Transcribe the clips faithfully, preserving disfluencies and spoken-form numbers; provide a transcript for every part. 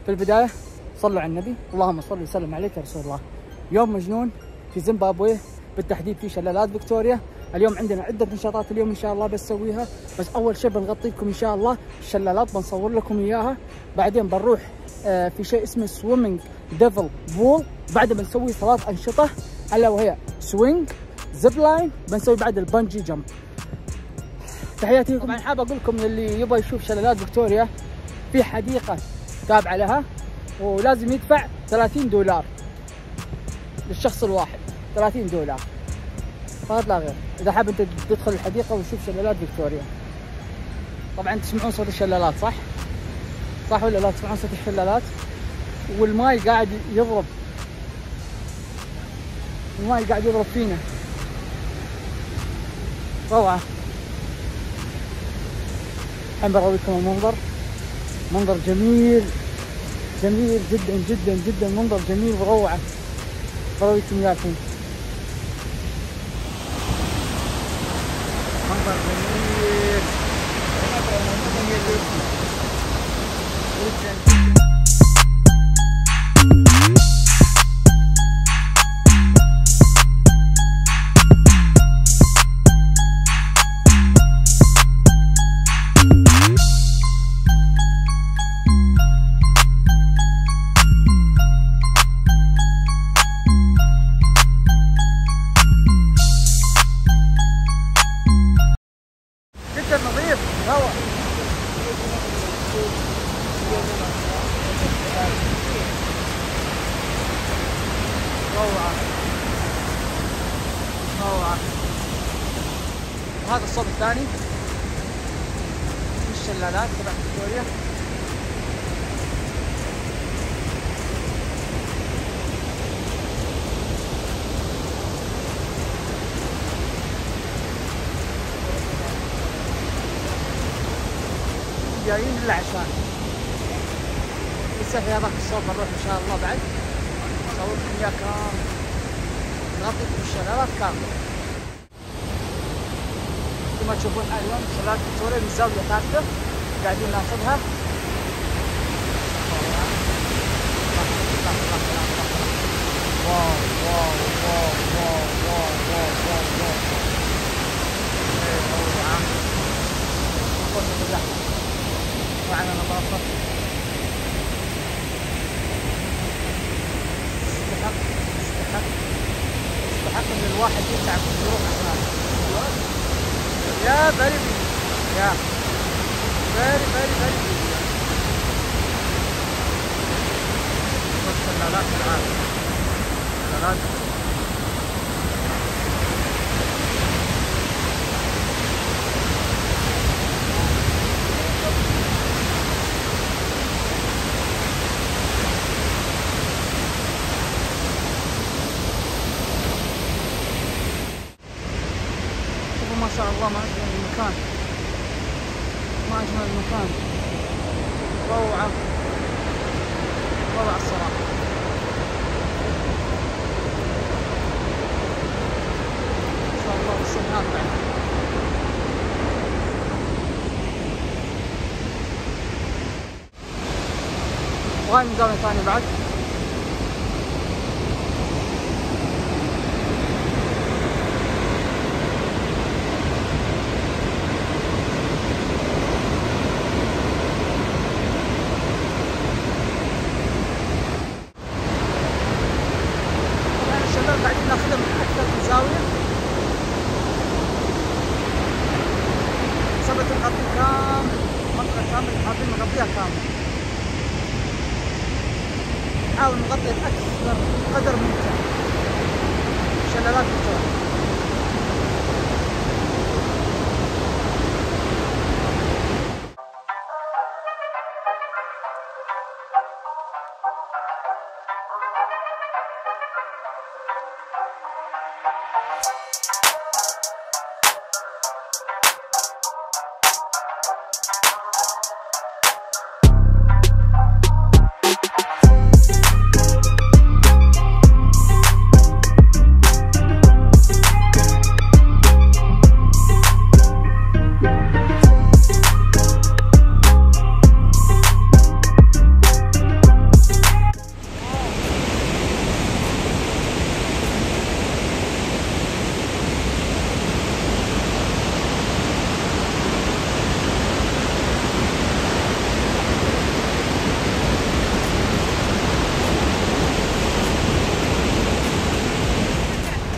في البداية صلوا على النبي، اللهم صل وسلم عليك يا رسول الله. يوم مجنون في زيمبابوي، بالتحديد في شلالات فيكتوريا. اليوم عندنا عدة نشاطات اليوم إن شاء الله بنسويها، بس أول شيء بنغطي لكم إن شاء الله الشلالات، بنصور لكم إياها. بعدين بنروح آه في شيء اسمه سويمنج ديفل بول، بعدها بنسوي ثلاث أنشطة ألا وهي سوينج، زيب لاين، بنسوي بعد البنجي جمب. تحياتي لكم. طبعا حاب أقول لكم اللي يبغى يشوف شلالات فيكتوريا في حديقة تابعة لها، ولازم يدفع ثلاثين دولار للشخص الواحد، ثلاثين دولار فقط لا غير، إذا حاب أنت تدخل الحديقة وتشوف شلالات فيكتوريا. طبعا تسمعون صوت الشلالات صح؟ صح ولا لا تسمعون صوت الشلالات؟ والماي قاعد يضرب، الماي قاعد يضرب فينا، روعة. الحين برويكم المنظر، منظر جميل جميل جدا جدا جدا، منظر جميل وروعة، برويكم اياه الحين. منظر جميل جميل جدا. نظيف هواء، روعة روعة. وهذا الصوت الثاني في الشلالات تبع فيكتوريا. جايين الا عشان لسه في هذاك الصوت. بنروح ان شاء الله بعد نصور لكم اياه كامل، نعطيكم الشلالات كامله. كما تشوفون اليوم شلالات فيكتوريا من زاويه ثابته قاعدين ناخذها. واو واو واو واو واو واو واو واو. ايه روعه. فرصه الزحمه وعلى نظافة. يستحق يستحق يستحق ان الواحد يتعب ويروح هناك. يا فيري يا فيري فيري فيري شلالات العالم، شلالات ما شاء الله. ما أجمل المكان، ما أجمل المكان، روعة روعة الصراحة. ما شاء الله بالسنات بعد. وهاي من زاوية ثانية بعد. قاعدين ناخذها من اكثر من زاويه، سبت نغطي كامل منطقه كامله، حابين نغطيها كامل، نحاول نغطي اكثر قدر ممكن شلالات فيكتوريا.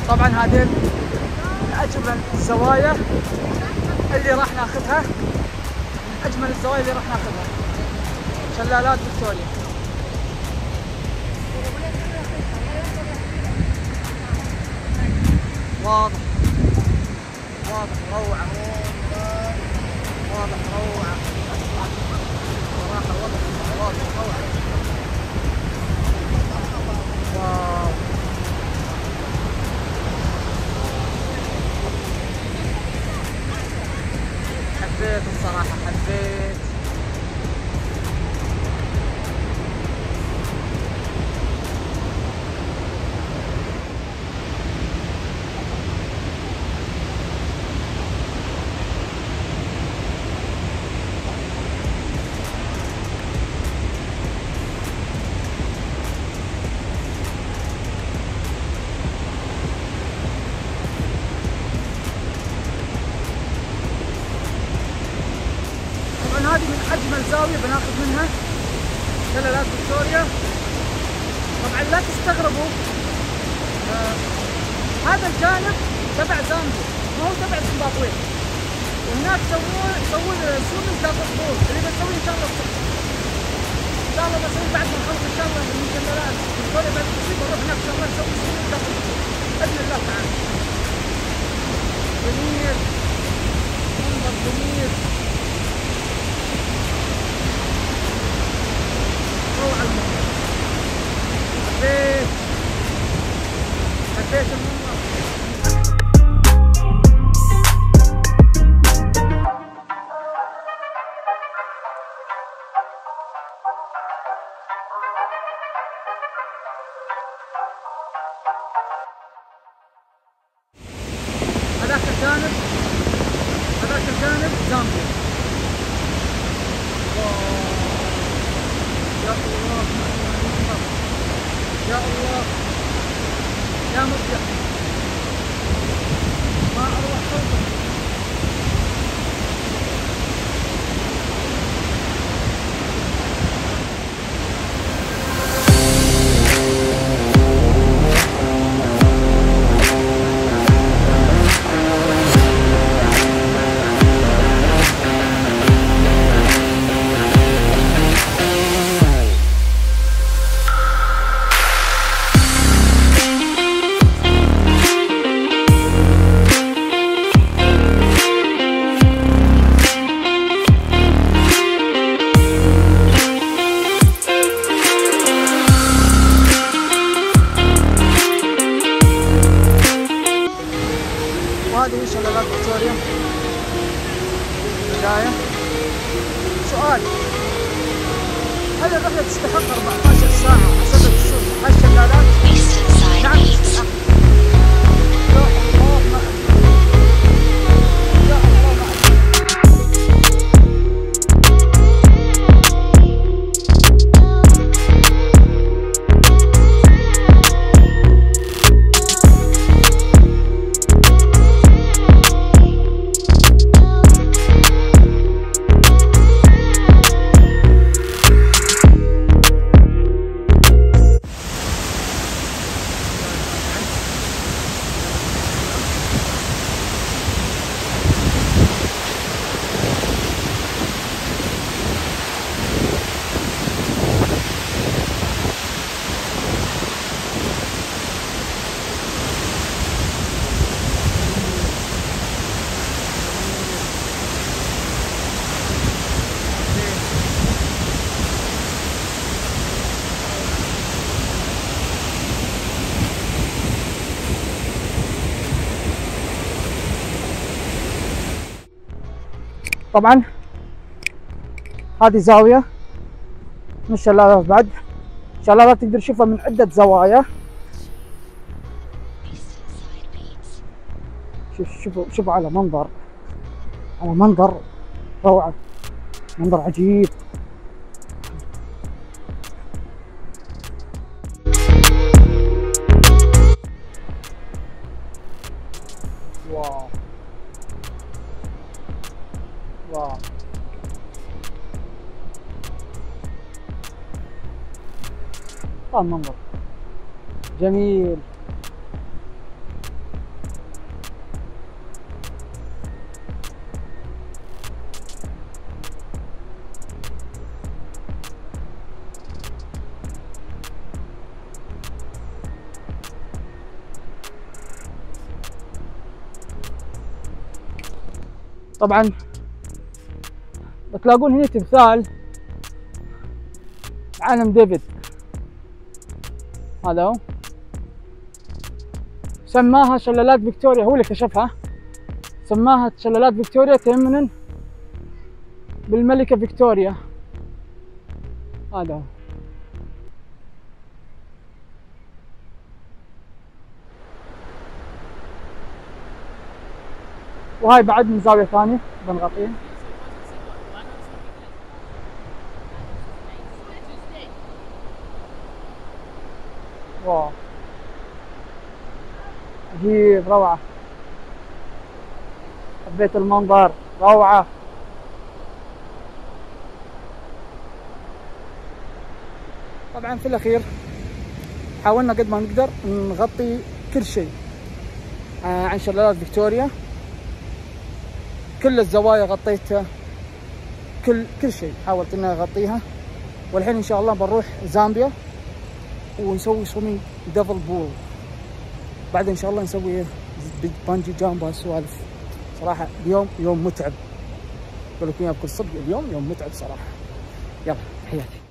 طبعا هذه اجمل الزوايا اللي راح ناخذها، من اجمل الزوايا اللي راح ناخذها شلالات فيكتوريا. واضح واضح روعة، واضح روعة صراحة، واضح واضح روعة. واو حبيت الصراحة، حبيت. هذه من اجمل زاويه بناخذ منها شلالات فيكتوريا. طبعا لا تستغربوا، آه هذا الجانب تبع زامبيا، ما هو تبع زيمبابوي. وهناك سووا سووا سوق ذات الطول اللي بنسويه ان شاء الله الصبح. ان شاء الله بسوي بعد ما نخلص ان شاء الله من شلالات فيكتوريا، بعد التصوير بنروح هناك ان شاء الله نسوي سوق ذات الطول باذن الله تعالى. جميل، منظر جميل، روعة المنظر. حبيت حبيت المنظر. هذاك الجانب هذاك الجانب زامبيا. يا الله يا الله يا مبدع، ما اروح صوتك. هذه شلالات فيكتوريا. بداية سؤال: هل الرحلة تستحق أربعة عشر ساعة حسب الشوف هالشلالات؟ نعم تستحق. يا الله ما يا الله ما طبعا هذه زاوية من الشلالات. بعد شلالات تقدر تشوفها من عدة زوايا. شوف شوفوا شوفوا على منظر، على منظر روعة، منظر عجيب. واو واو طبعا منظر جميل. طبعا بتلاقون هنا تمثال عالم ديفيد، هذا هو، سماها شلالات فيكتوريا، هو اللي كشفها، سماها شلالات فيكتوريا تيمنا بالملكة فيكتوريا. هذا هو. وهاي بعد من زاوية ثانية بنغطيها. واو عجيب، روعة، حبيت المنظر، روعة. طبعا في الأخير حاولنا قد ما نقدر نغطي كل شيء عن شلالات فيكتوريا، كل الزوايا غطيتها، كل كل شيء حاولت اني اغطيها. والحين ان شاء الله بنروح زامبيا ونسوي سويمينج دبل بول، بعد ان شاء الله نسوي بانجي جامب هالسوالف. صراحه اليوم يوم متعب، بقول لكم اياها بكل صدق، اليوم يوم متعب صراحه. يلا تحياتي.